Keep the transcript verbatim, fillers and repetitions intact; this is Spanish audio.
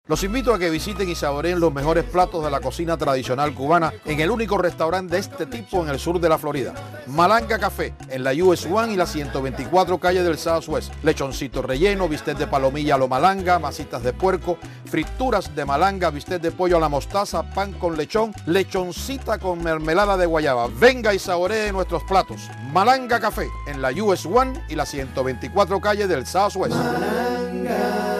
Los invito a que visiten y saboreen los mejores platos de la cocina tradicional cubana en el único restaurante de este tipo en el sur de la Florida. Malanga Café, en la U S uno y la ciento veinticuatro calle del Southwest. Lechoncito relleno, bistec de palomilla a lo malanga, masitas de puerco, frituras de malanga, bistec de pollo a la mostaza, pan con lechón, lechoncita con mermelada de guayaba. Venga y saboree nuestros platos. Malanga Café, en la U S uno y la ciento veinticuatro calle del Southwest. Malanga.